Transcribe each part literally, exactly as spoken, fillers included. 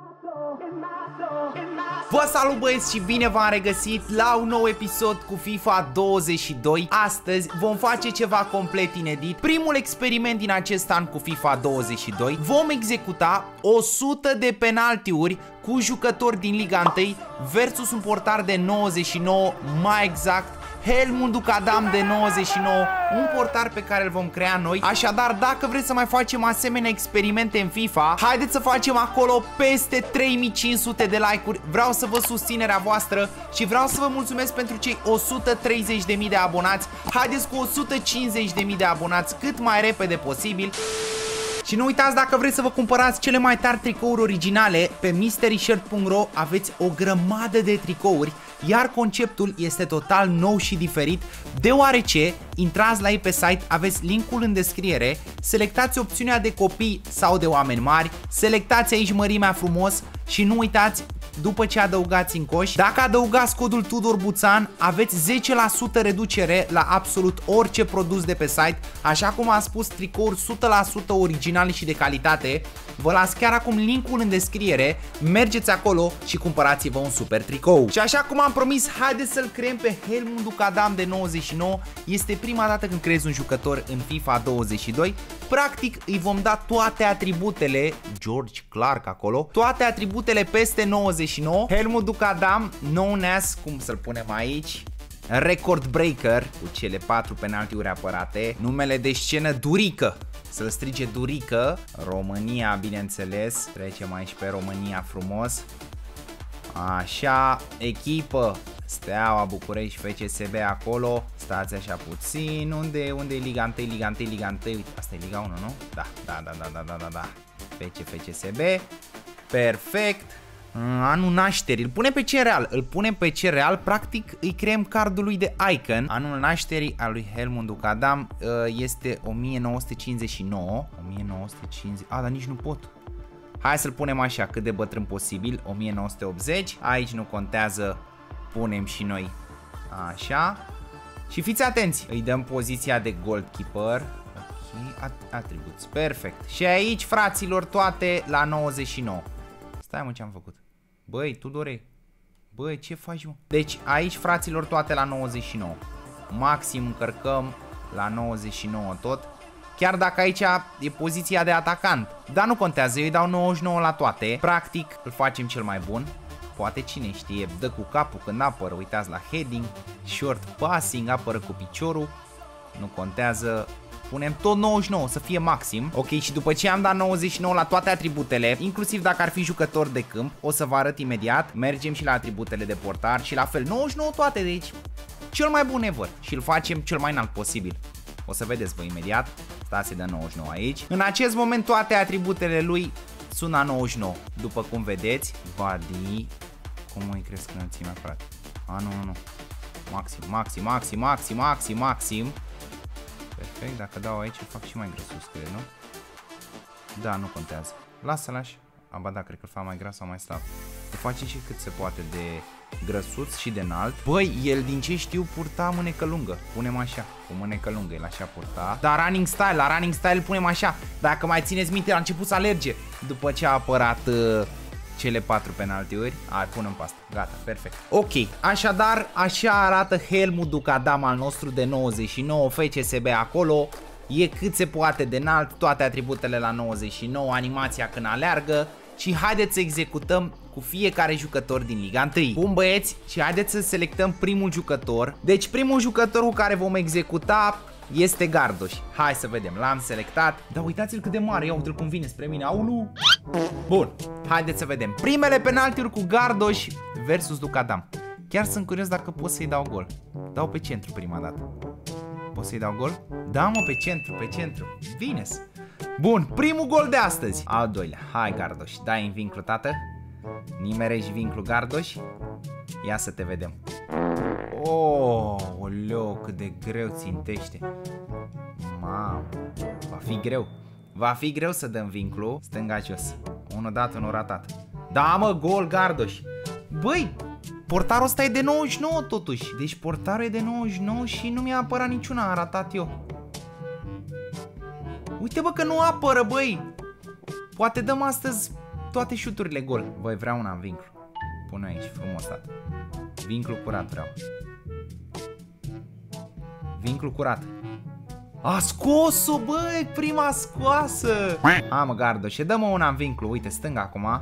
Vă salut băieți și bine v-am regăsit la un nou episod cu FIFA douăzeci și doi. Astăzi vom face ceva complet inedit. Primul experiment din acest an cu FIFA douăzeci și doi. Vom executa o sută de penaltiuri cu jucători din Liga unu versus un portar de nouăzeci și nouă, mai exact Helmut Ducadam de nouăzeci și nouă, un portar pe care îl vom crea noi. Așadar, dacă vreți să mai facem asemenea experimente în FIFA, haideți să facem acolo peste trei mii cinci sute de like-uri. Vreau să văd susținerea voastră și vreau să vă mulțumesc pentru cei o sută treizeci de mii de abonați. Haideți cu o sută cincizeci de mii de abonați cât mai repede posibil. Și nu uitați, dacă vreți să vă cumpărați cele mai tari tricouri originale, pe mystery shirt punct ro aveți o grămadă de tricouri, iar conceptul este total nou și diferit, deoarece intrați la ei pe site, aveți linkul în descriere, selectați opțiunea de copii sau de oameni mari, selectați aici mărimea frumos și nu uitați, după ce adăugați în coș, dacă adăugați codul Tudor Buțan, aveți zece la sută reducere la absolut orice produs de pe site. Așa cum am spus, tricouri o sută la sută originale și de calitate. Vă las chiar acum linkul în descriere, mergeți acolo și cumpărați-vă un super tricou. Și așa cum am promis, haideți să-l creăm pe Helmut Ducadam de nouăzeci și nouă. Este prima dată când creezi un jucător în FIFA douăzeci și doi. Practic îi vom da toate atributele, George Clark acolo, toate atributele peste nouăzeci și nouă. Helmut Ducadam, known as, cum să-l punem aici, record breaker, cu cele patru penaltiuri apărate. Numele de scenă Durică, să-l strige Durică. România, bineînțeles, trecem aici pe România frumos. Așa, echipă, Steaua București, F C S B acolo. Stați așa puțin, unde, unde e Liga unu, Liga unu, Liga unu, uite, asta e Liga unu, nu? Da, da, da, da, da, da, da, da. F C, F C S B, perfect. Anul nașterii, îl punem pe ce real, îl punem pe ce real, practic îi creăm cardul lui de icon. Anul nașterii al lui Helmut Ducadam este o mie nouă sute cincizeci și nouă, o mie nouă sute cincizeci, a, dar nici nu pot. Hai să-l punem așa, cât de bătrân posibil, o mie nouă sute optzeci, aici nu contează, punem și noi așa. Și fiți atenți, îi dăm poziția de goalkeeper, ok, atribuți, perfect. Și aici, fraților, toate la nouăzeci și nouă. Stai mă, ce-am făcut? Băi, Tudore, băi, ce faci mă? Deci aici, fraților, toate la nouăzeci și nouă. Maxim încărcăm la nouăzeci și nouă tot. Chiar dacă aici e poziția de atacant. Dar nu contează, eu îi dau nouăzeci și nouă la toate. Practic, îl facem cel mai bun. Poate cine știe, dă cu capul când apără, uitați la heading, short passing, apără cu piciorul. Nu contează. Punem tot nouăzeci și nouă, să fie maxim. Ok, și după ce am dat nouăzeci și nouă la toate atributele, inclusiv dacă ar fi jucător de câmp, o să vă arăt imediat. Mergem și la atributele de portar și la fel, nouăzeci și nouă toate, deci cel mai bun ever. Și îl facem cel mai înalt posibil. O să vedeți voi imediat. Stați să dăm nouăzeci și nouă aici. În acest moment toate atributele lui sunt la nouăzeci și nouă. După cum vedeți, body, cum îi cresc înălțimea, frate? A, nu, nu, nu. Maxim, maxim, maxim, maxim, maxim, maxim. Perfect, dacă dau aici îl fac și mai grăsus, cred, nu? Da, nu contează. Lasă-l așa. Aba da, cred că îl fac mai gras sau mai slab. Îl face și cât se poate de grăsuț și de înalt. Băi, el din ce știu purta mânecă lungă. Punem așa, cu mânecă lungă, el așa purta. Dar running style, la running style punem așa. Dacă mai țineți minte, a început să alerge după ce a apărat uh, cele patru penaltiuri. Hai, punem pe asta. Gata, perfect. Ok, așadar, așa arată Helmut Ducadam al nostru de nouăzeci și nouă, F C S B acolo. E cât se poate de înalt, toate atributele la nouăzeci și nouă, animația când aleargă. Și haideți să executăm cu fiecare jucător din Liga unu. Bun băieți, și haideți să selectăm primul jucător. Deci primul jucător cu care vom executa este Gardoș. Hai să vedem, l-am selectat. Dar uitați-l cât de mare, ia uite-l cum vine spre mine. Aulu. Bun, haideți să vedem. Primele penaltiuri cu Gardoș versus Ducadam. Chiar sunt curios dacă pot să-i dau gol. Dau pe centru prima dată. Pot să-i dau gol? Da mă, pe centru, pe centru. Vine-s. Bun, primul gol de astăzi. Al doilea, hai Gardoș, dai în vinclu, tată. Nimerești vinclu, Gardoș. Ia să te vedem. Oh, oleo, cât de greu țintește. Mamă, va fi greu. Va fi greu să dăm vinclu. Stânga jos. Unul dat, unul ratat. Da mă, gol Gardoș. Băi, portarul ăsta e de nouăzeci și nouă totuși. Deci portarul e de nouăzeci și nouă și nu mi-a apărat niciuna, am ratat eu. Uite bă că nu apără, băi. Poate dăm astăzi toate șuturile gol. Băi, vreau una în vinclu. Pune aici, frumos, tată. Vinclu curat vreau. Vinclu curat. A scos-o, băi, prima scoasă. Ha, mă, Gardoșe, dă-mă una în vinclu. Uite, stânga acum.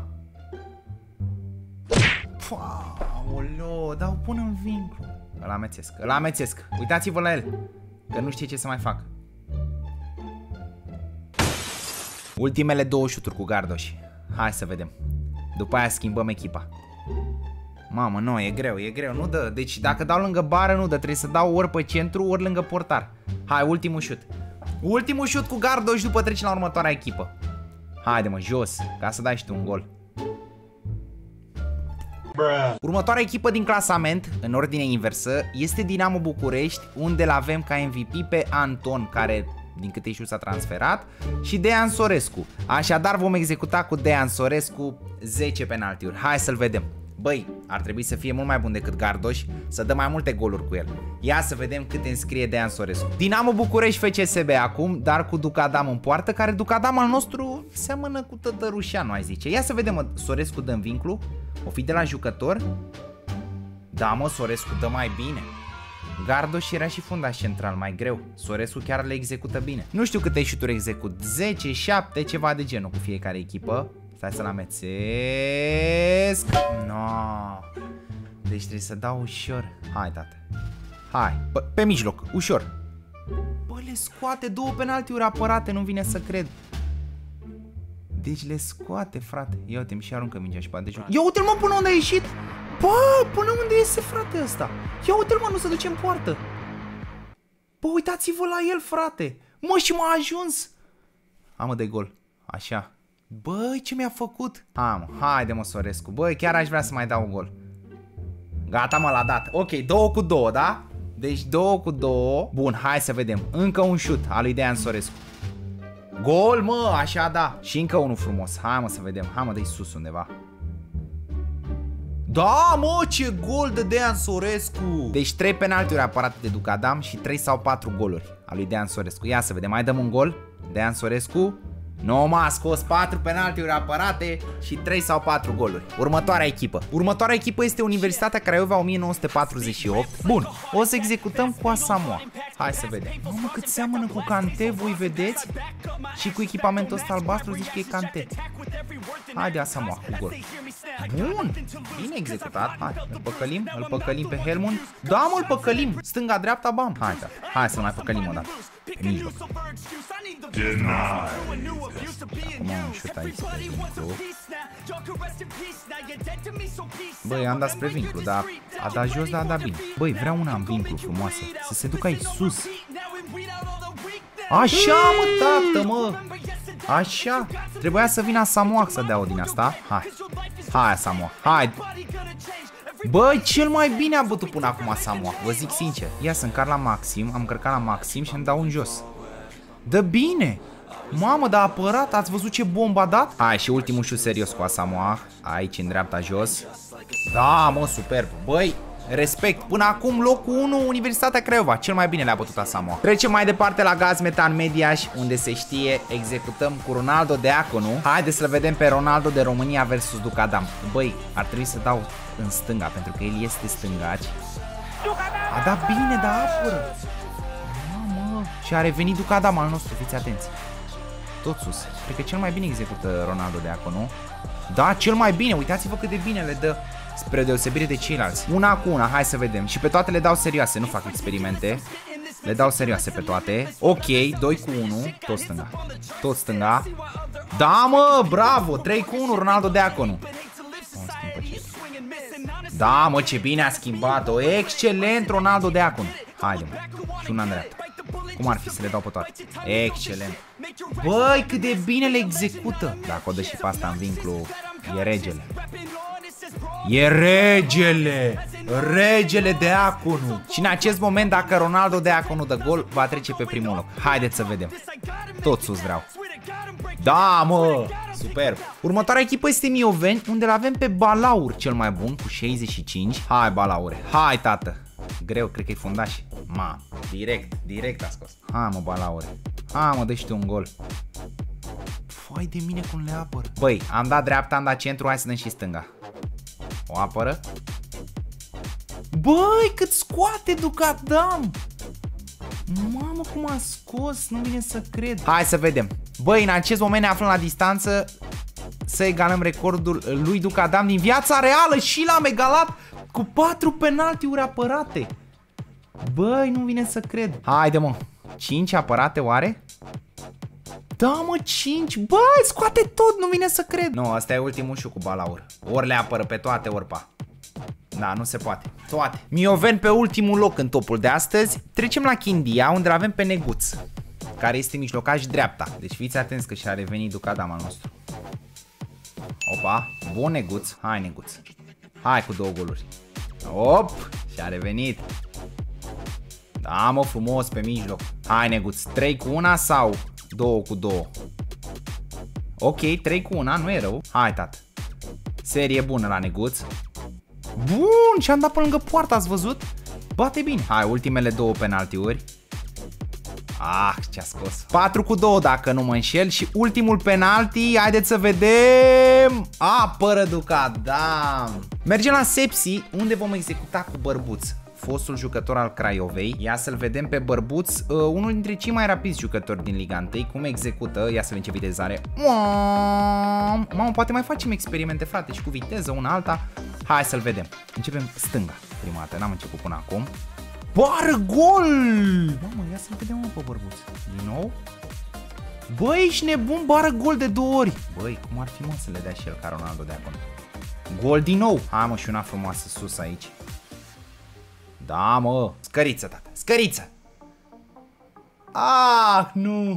Aoleo, dar o pun în vinclu. Îl amețesc, îl amețesc. Uitați-vă la el, că nu știe ce să mai fac. Ultimele două șuturi cu Gardoș. Hai să vedem. După aia schimbăm echipa. Mamă, nu, e greu, e greu, nu dă. Deci dacă dau lângă bară, nu dă. Trebuie să dau ori pe centru, ori lângă portar. Hai, ultimul șut. Ultimul șut cu Gardoș, după trecem la următoarea echipă. Haide, mă, jos, ca să dai și tu un gol. Bruh. Următoarea echipă din clasament, în ordine inversă, este Dinamo București, unde l-avem ca M V P pe Anton, care, din câte știu, s-a transferat, și Dean Sorescu. Așadar vom executa cu Dean Sorescu zece penaltiuri. Hai să-l vedem. Băi, ar trebui să fie mult mai bun decât Gardoș, să dă mai multe goluri cu el. Ia să vedem câte înscrie Dean Sorescu. Dinamo București F C S B acum, dar cu Ducadam în poartă, care Ducadam al nostru seamănă cu Tătărușanu, ai zice. Ia să vedem, mă, Sorescu dă în vinclu. O fi de la jucător? Da, mă, Sorescu dă mai bine. Gardoș era și fundaș central, mai greu. Sorescu chiar le execută bine. Nu știu câte șuturi execut, zece, șapte, ceva de genul cu fiecare echipă. Stai să-l amețesc. No. Deci trebuie să dau ușor. Hai, tată. Hai, pe, pe mijloc, ușor. Bă, le scoate două penaltiuri apărate, nu vine să cred. Deci le scoate, frate. Ia uite-mi și aruncă mingea și bate de joc. Ia uite-l, mă, până unde a ieșit. Bă, până unde iese, frate, ăsta. Ia uite-l, mă, nu se duce în poartă. Bă, uitați-vă la el, frate. Mă, și m-a ajuns. Amă de gol. Așa. Băi, ce mi-a făcut? Am, haide, mă, Sorescu. Băi, chiar aș vrea să mai dau un gol. Gata, mă, l-a dat. Ok, două cu două, da? Deci două cu două. Bun, hai să vedem. Încă un șut al lui Dean Sorescu. Gol, mă, așa, da. Și încă unul frumos. Hai, mă, să vedem. Hai, mă, dă-i sus undeva. Da, mă, ce gol de Dean Sorescu. Deci trei penaltiuri aparate de Ducadam și trei sau patru goluri al lui Dean Sorescu. Ia să vedem, mai dăm un gol. Dean Sorescu. Nu, m-a scos patru penaltiuri apărate și trei sau patru goluri. Următoarea echipă. Următoarea echipă este Universitatea Craiova o mie nouă sute patruzeci și opt. Bun, o să executăm cu Asamoah. Hai să vedem. Mamă, cât seamănă cu Kanté, voi vedeți? Și cu echipamentul ăsta albastru zici că e Kanté. Haide, Asamoah cu gol. Bun, bine executat. Hai, îl păcălim, îl păcălim pe Helmund. Da, mă, îl păcălim. Stânga-dreapta, bam. Hai, da. Hai să-l mai păcălim o dată. Pe mijloc. Acum un șut aici spre vinclu. Băi, am dat spre vinclu, dar a dat jos, dar a dat bine. Băi, vreau una în vinclu frumoasă. Să se ducă aici sus. Așa, mă, tată, mă. Așa. Trebuia să vină Asamoah să dea o din asta. Hai. Hai, Asamoah. Hai. Băi, cel mai bine a bătut până acum Asamoah, vă zic sincer. Ia să încar la maxim, am încărcat la maxim și îmi dau un jos. Dă bine. Mamă, dar a apărat, ați văzut ce bombă a dat? Hai, și ultimul șut serios cu Asamoah. Aici, în dreapta, jos. Da, mă, superb. Băi, respect. Până acum, locul unu, Universitatea Craiova. Cel mai bine le-a bătut Asamoah. Trecem mai departe la Gaz Metan Mediaș, unde se știe, executăm cu Ronaldo Deaconu. Haideți să-l vedem pe Ronaldo de România versus Ducadam. Băi, ar trebui să dau în stânga, pentru că el este stângaci. A dat bine, dar apără. Mamă. Și a revenit Ducadam al nostru, fiți atenți. Tot sus. Cred că cel mai bine execută Ronaldo Deaconu. Da, cel mai bine. Uitați-vă cât de bine le dă, spre deosebire de ceilalți. Una cu una, hai să vedem. Și pe toate le dau serioase, nu fac experimente. Le dau serioase pe toate. Ok, doi cu unu. Tot stânga. Tot stânga. Da, mă, bravo. trei cu unu, Ronaldo Deaconu. Da, mă, ce bine a schimbat-o. Excelent, Ronaldo Deaconu. Haide, mă. Și una în dreapta. Cum ar fi să le dau pe toate? Excelent. Băi, cât de bine le execută. Dacă o dă și pe asta în vinclu, e regele. E regele. Regele Deaconu. Și în acest moment, dacă Ronaldo Deaconu dă gol, va trece pe primul loc. Haideți să vedem. Tot sus vreau. Da, mă. Superb. Următoarea echipă este Mioveni, unde l-avem pe Balaur, cel mai bun, cu șaizeci și cinci. Hai, Balaure. Hai, tată. Greu, cred că e fundaș. Ma, direct, direct a scos. Hai, mă, Balaure. Hai, mă, dă-și tu un gol. Vai de mine cum le apără. Băi, am dat dreapta, am dat centru, hai să dăm și stânga. O apără. Băi, cât scoate Ducadam! Mamă, cum a scos, nu vine să cred. Hai să vedem. Băi, în acest moment ne aflăm la distanță să egalăm recordul lui Ducadam din viața reală și l-am egalat cu patru penaltiuri apărate. Băi, nu vine să cred. Haide, mă. cinci apărate, oare? Da, mă, cinci. Băi, scoate tot, nu vine să cred. Nu, asta e ultimul și cu balaur. Ori le apără pe toate, ori pa. Da, nu se poate. Toate. Mioven pe ultimul loc în topul de astăzi. Trecem la Chindia, unde avem pe Neguț, care este mijlocaș dreapta. Deci fiți atenți că și-a revenit Ducadam al nostru. Opa, bun Neguț. Hai, Neguț. Hai cu două goluri. Op, și-a revenit. Da, mă, frumos pe mijloc. Hai, Neguț, trei cu una sau două cu două? Ok, trei cu una, nu e rău. Hai, tată. Serie bună la Neguț. Bun, și-am dat pe lângă poartă, ați văzut? Bate bine. Hai, ultimele două penaltiuri. Ah, ce-a scos. patru cu doi dacă nu mă înșel. Și ultimul penalti, haideți să vedem. Apără Ducadam. Mergem la Sepsi, unde vom executa cu Bărbuț, fostul jucător al Craiovei. Ia să-l vedem pe Bărbuț, uh, unul dintre cei mai rapizi jucători din Liga unu. Cum execută, ia să vedem ce viteză are. Mamă, poate mai facem experimente, frate, și cu viteză, una alta. Hai să-l vedem. Începem stânga prima dată, n-am început până acum. Bară gol! Mamă, ia să-l vedem, mă, pe Bărbuț. Din nou. Băi, ești nebun, bară gol de două ori. Băi, cum ar fi, mă, să le dea și el ca Ronaldo de acolo. Gol din nou. Hai, mă, și una frumoasă sus aici. Da, mă. Scăriță, tata. Scăriță. Ah, nu.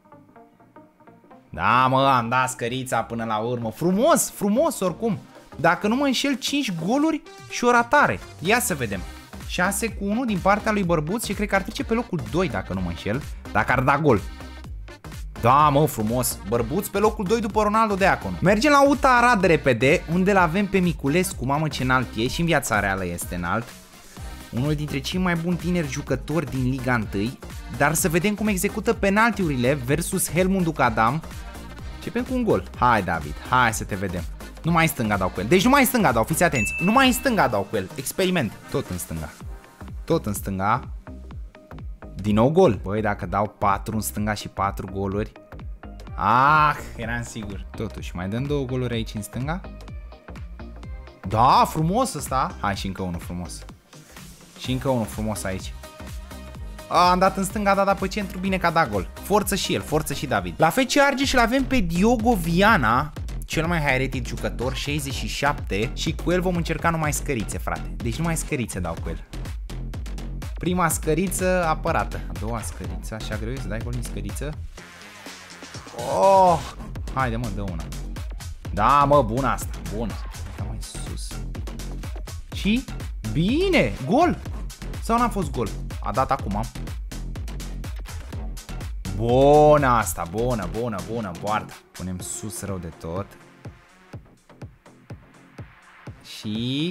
Da, mă, am dat scărița până la urmă. Frumos, frumos oricum. Dacă nu mă înșel, cinci goluri și o ratare. Ia să vedem. șase cu unu din partea lui Bărbuț și cred că ar trece pe locul doi dacă nu mă înșel. Dacă ar da gol. Da, mă, frumos. Bărbuț pe locul doi după Ronaldo de acolo. Mergem la U T A Arad repede, unde l-avem pe Miculescu. Mamă, ce înalt e, și în viața reală este înalt. Unul dintre cei mai buni tineri jucători din Liga unu. Dar să vedem cum execută penaltiurile versus Helmut Ducadam. Începem cu un gol. Hai, David, hai să te vedem. Numai în stânga dau cu el. Deci numai în stânga dau, fiți atenți. Numai în stânga dau cu el. Experiment. Tot în stânga. Tot în stânga. Din nou gol. Băi, dacă dau patru în stânga și patru goluri. Ah, eram sigur. Totuși, mai dăm două goluri aici în stânga. Da, frumos ăsta. Hai și încă unul frumos. Și încă unul frumos aici. A, am dat în stânga, a dat pe centru, bine că a dat gol. Forță și el, forță și David. La F C Argeș îl avem pe Diogo Viana, cel mai high-rated jucător, șaizeci și șapte, și cu el vom încerca numai scărițe, frate. Deci numai scărițe dau cu el. Prima scăriță apărată. A doua scăriță, așa greu e să dai gol din scăriță. Oh! Haide, mă, dă una. Da, mă, bună asta, bună. Da, mai sus. Și? Bine! Gol! Sau n-a fost gol? A dat acum. Bună asta, bună, bună, bună, poartă. Punem sus rău de tot. Și...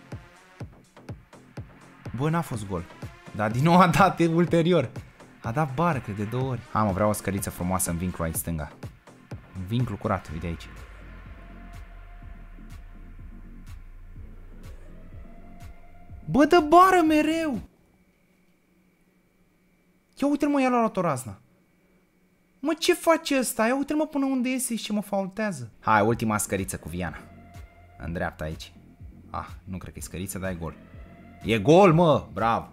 Bă, n-a fost gol. Dar din nou a dat ulterior. A dat bară, cred, de două ori. Hai, mă, vreau o scăriță frumoasă în vincul aici stânga. În vincul curat, uite aici. Bă, dă bară mereu. Ia uite-l, mă, ia la o razna. Mă, ce face ăsta? Ia uite-l, mă, până unde iese și ce mă faultează. Hai, ultima scăriță cu Viana. În dreapta aici. Ah, nu cred că e scăriță, dar e gol. E gol, mă, bravo.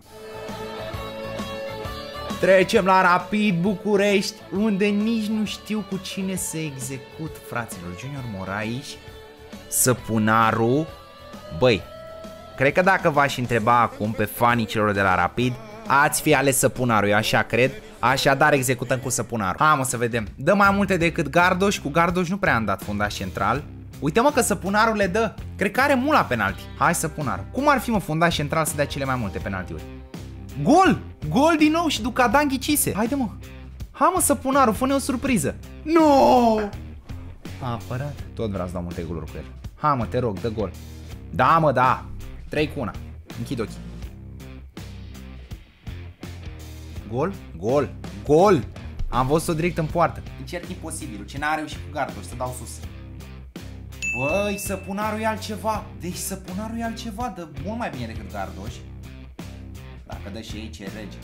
Trecem la Rapid București, unde nici nu știu cu cine să execut, fraților. Junior Moraes, Săpunaru. Băi, cred că dacă v-aș întreba acum pe fanii celor de la Rapid, ați fi ales Săpunaru, eu așa cred. Așadar executăm cu Săpunaru. Hai, mă, să vedem. Dă mai multe decât Gardoș. Cu Gardoș nu prea am dat fundaș central. Uite, mă, că Săpunaru le dă. Cred că are mult la penalti. Hai, Săpunaru. Cum ar fi, mă, fundaș central să dea cele mai multe penaltiuri? Gol! Gol din nou și Ducadam ghicise. Haide, mă. Hai, mă, Săpunaru, fă-ne o surpriză. Nu! A apărat. Tot vreau să dau multe goluri cu el. Hai, mă, te rog, dă gol. Da, mă, da. trei cu unu. Închid ochii. Gol? Gol. Gol. Am văzut-o direct în poartă. Încerc imposibilul, ce n-a reușit cu Gardoș, să dau sus. Băi, Săpunarul e altceva. Deci Săpunarul e altceva, dă mult mai bine decât Gardoș. Dacă dă și ei ce rege.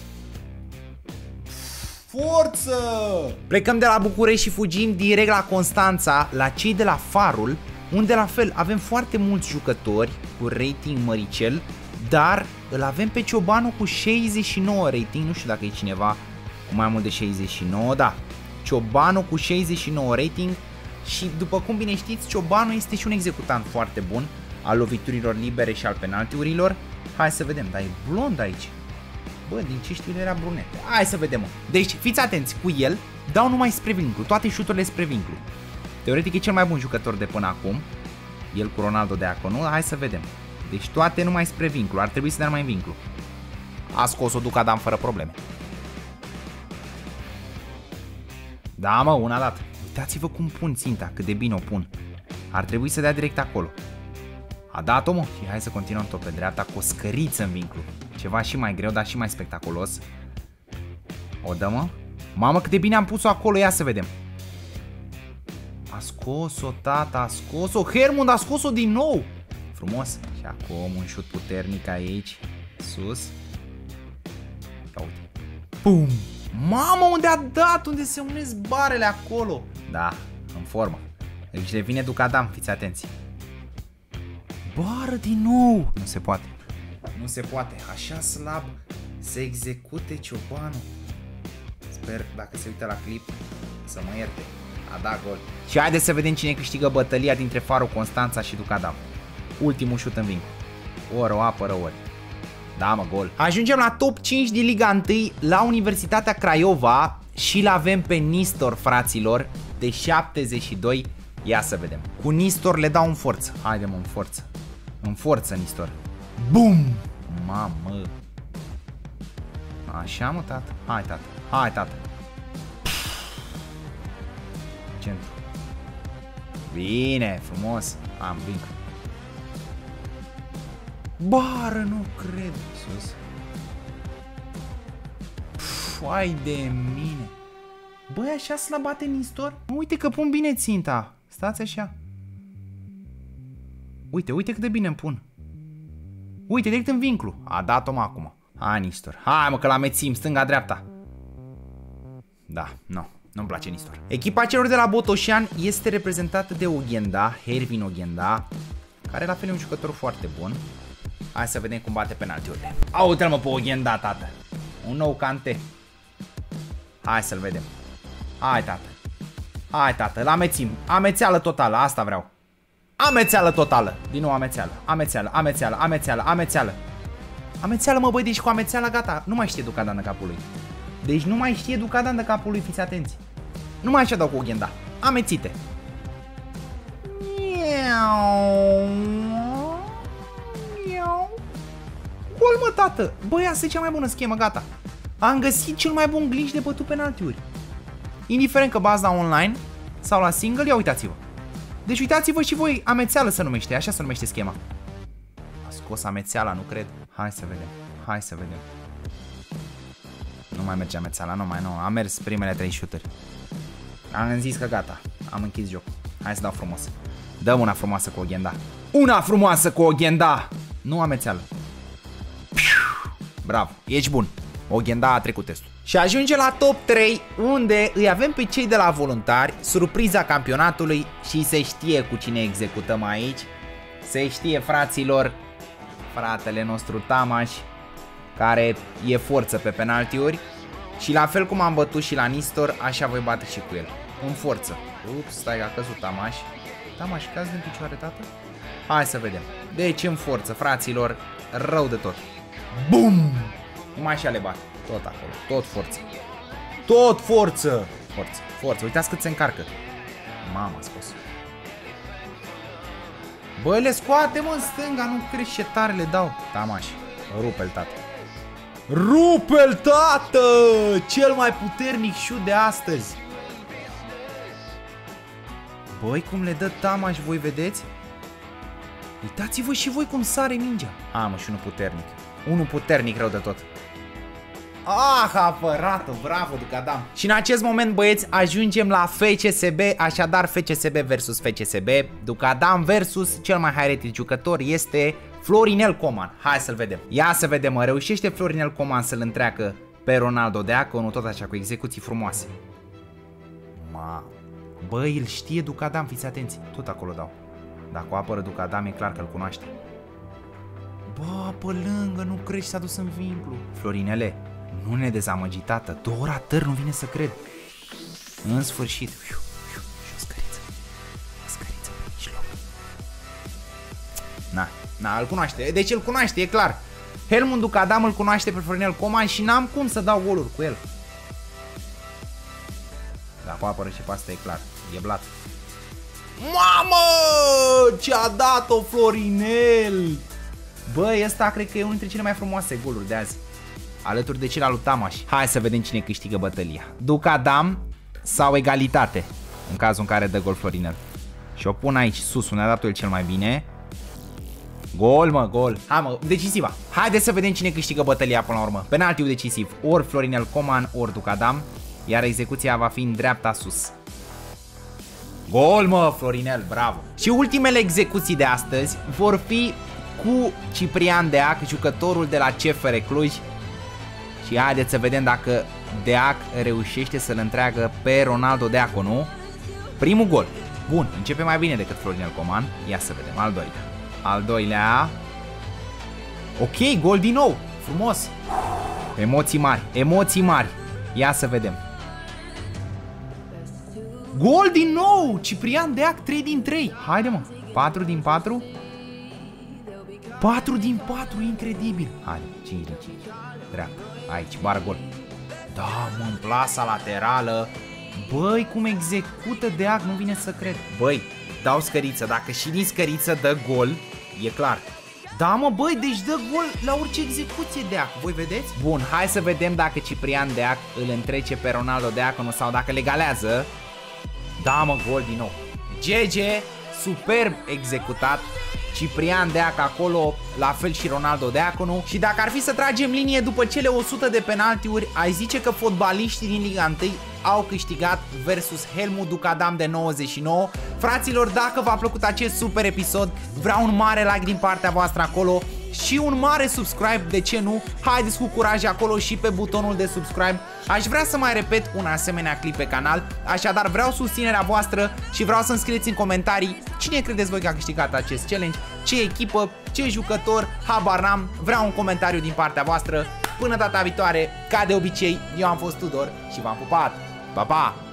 Forță! Plecăm de la București și fugim direct la Constanța, la cei de la Farul, unde la fel avem foarte mulți jucători cu rating măricel, dar îl avem pe Ciobanu cu șaizeci și nouă rating, nu știu dacă e cineva cu mai mult de șaizeci și nouă, da. Ciobanu cu șaizeci și nouă rating și după cum bine știți, Ciobanu este și un executant foarte bun al loviturilor libere și al penaltiurilor. Hai să vedem, dar e blond aici. Bă, din ce știu era brunete. Hai să vedem, mă. Deci, fiți atenți, cu el dau numai spre vinclu, toate șuturile spre vinclu. Teoretic e cel mai bun jucător de până acum. El cu Ronaldo de acolo, nu? Hai să vedem. Deci toate numai spre vinclu, ar trebui să dea numai în vinclu. A scos-o Ducadam fără probleme. Da, mă, una dată. Uitați-vă cum pun ținta, cât de bine o pun. Ar trebui să dea direct acolo. A dat-o, mă, și hai să continuăm tot pe dreapta cu o scăriță în vinclu. Ceva și mai greu, dar și mai spectaculos. O dă, mă. Mamă, cât de bine am pus-o acolo, ia să vedem. A scos-o, tata, a scos-o. Hermund a scos-o din nou. Frumos. Și acum un șut puternic aici. Sus. Ia uite. Pum. Mamă, unde a dat? Unde se unesc barele acolo? Da, în formă. Deci revine Ducadam, fiți atenți. Bară din nou. Nu se poate. Nu se poate. Așa slab să execute Ciobanu. Sper, dacă se uită la clip, să mă ierte. A dat gol. Și haideți să vedem cine câștigă bătălia dintre Farul, Constanța și Ducadam. Ultimul șut în vincul. Ori o apără, ori. Da, mă, gol. Ajungem la top cinci din Liga unu, la Universitatea Craiova și l-avem pe Nistor, fraților, de șaptezeci și doi. Ia să vedem. Cu Nistor le dau în forță. Haide, mă, în forță. În forță, Nistor. Bum! Mamă. Așa, mă, tată. Hai, tată. Hai, tată. Centru. Bine, frumos. Am vincul. Bară, nu cred. Sus. Fai de mine. Băi, așa să la bate Nistor? Uite că pun bine ținta. Stați așa. Uite, uite cât de bine îmi pun. Uite, direct în vinclu. A dat-o, mă, acum. Hai, Nistor. Hai, mă, că l-amețim stânga-dreapta. Da, nu. Nu-mi place Nistor. Echipa celor de la Botoșani este reprezentată de Oghenda, Hervin Oghenda, care la fel e un jucător foarte bun. Hai să vedem cum bate penaltiurile. A, uite-l, mă, pe Oghenda, tată. Un nou Cante. Hai să-l vedem. Hai, tată. Hai, tată, l-amețim. Amețeală totală, asta vreau. Amețeală totală. Din nou amețeală. Amețeală, amețeală, amețeală, amețeală. Amețeală, mă, băi, deci cu amețeala gata. Nu mai știe Ducadam de capul lui. Deci nu mai știe Ducadam de capul lui, fiți atenți. Nu mai așa dau cu Oghenda. Amețite. Gol, mă, tată. Băi, asta e cea mai bună schemă, gata. Am găsit cel mai bun glitch de bătut penaltiuri. Indiferent că baza online sau la single, ia uitați-vă. Deci uitați-vă și voi, amețeală se numește, așa se numește schema. A scos amețeala, nu cred. Hai să vedem, hai să vedem. Nu mai merge amețeala, nu mai, nu. Am mers primele trei șuturi. Am zis că gata, am închis jocul. Hai să dau frumos. Dăm una frumoasă cu Oghenda. Una frumoasă cu Oghenda. Nu amețeală. Bravo, ești bun. Oghenda a trecut testul. Și ajunge la top trei, unde îi avem pe cei de la Voluntari, surpriza campionatului, și se știe cu cine executăm aici. Se știe, fraților, fratele nostru Tamaș, care e forță pe penaltiuri. Și la fel cum am bătut și la Nistor, așa voi bate și cu el. În forță. Ups, stai, a căzut Tamaș. Tamaș, cazi din picioare, tată? Hai să vedem. Deci în forță, fraților, rău de tot. Bum! Numai așa le bat. Tot acolo, tot forță. Tot forță! Forță, forță. Uitați cât se încarcă. Mama, a scos. Băi, le scoate, mă, în stânga. Nu crezi ce tare le dau. Tamaș, rupe-l, tată. Rupe-l, tată! Cel mai puternic șut de astăzi. Băi, cum le dă Tamaș, voi vedeți? Uitați-vă și voi cum sare mingea. A, mă, și unul puternic. Unul puternic rău de tot. Ah, a apărat-o, bravo Ducadam. Și în acest moment, băieți, ajungem la F C S B. Așadar, F C S B versus F C S B. Ducadam versus cel mai high-rated jucător este Florinel Coman. Hai să-l vedem. Ia să vedem, mă, reușește Florinel Coman să-l întreacă pe Ronaldo Deaconu, tot așa, cu execuții frumoase. Ma, băi, îl știe Ducadam, fiți atenți. Tot acolo dau. Dacă o apără Ducadam, e clar că îl cunoaște. Bă, pe lângă, nu crești, s-a dus în vinclu. Florinele, nu ne dezamăgi, tată. Două ratări, nu vine să cred. În sfârșit. Fiu, fiu, și o scăriță. O scăriță pe mijloc. Na, na, îl cunoaște. Deci îl cunoaște, e clar. Helmut Ducadam îl cunoaște pe Florinel Coman și n-am cum să dau goluri cu el. Dacă apără și pe asta, e clar. E blat. Mamă! Ce-a dat-o Florinel! Băi, ăsta cred că e unul dintre cele mai frumoase goluri de azi. Alături de cel al lui Tamaș. Hai să vedem cine câștigă bătălia. Ducadam sau egalitate, în cazul în care dă gol Florinel. Și o pun aici sus, unde a dat-o el cel mai bine. Gol, mă, gol. Hai, mă, decisiva. Haideți să vedem cine câștigă bătălia până la urmă. Penaltiul decisiv. Ori Florinel Coman, ori Ducadam. Iar execuția va fi în dreapta sus. Gol, mă, Florinel, bravo. Și ultimele execuții de astăzi vor fi cu Ciprian Deac, jucătorul de la C F R Cluj. Și haideți să vedem dacă Deac reușește să-l întreagă pe Ronaldo Deaconu. Primul gol. Bun, începe mai bine decât Florinel Coman. Ia să vedem, al doilea. Al doilea. Ok, gol din nou. Frumos. Emoții mari, emoții mari. Ia să vedem. Gol din nou. Ciprian Deac, trei din trei. Haide, mă, patru din patru. patru din patru, incredibil. Haide, cinci din cinci. Dreapta, aici, bară gol. Da, mă, în plasa laterală. Băi, cum execută Deac, nu vine să cred. Băi, dau scăriță, dacă și din scăriță dă gol, e clar. Da, mă, băi, deci dă gol la orice execuție Deac, voi vedeți? Bun, hai să vedem dacă Ciprian Deac îl întrece pe Ronaldo Deaconu sau dacă legalează. Da, mă, gol din nou. G G, superb executat. Ciprian Deac acolo, la fel și Ronaldo Deaconu. Și dacă ar fi să tragem linie după cele o sută de penaltiuri, ai zice că fotbaliștii din Liga unu au câștigat versus Helmut Ducadam de nouăzeci și nouă. Fraților, dacă v-a plăcut acest super episod, vreau un mare like din partea voastră acolo și un mare subscribe, de ce nu? Haideți cu curaj acolo și pe butonul de subscribe. Aș vrea să mai repet un asemenea clip pe canal, așadar vreau susținerea voastră și vreau să-mi scrieți în comentarii cine credeți voi că a câștigat acest challenge, ce echipă, ce jucător, habar n-am, vreau un comentariu din partea voastră. Până data viitoare, ca de obicei, eu am fost Tudor și v-am pupat. Pa, pa!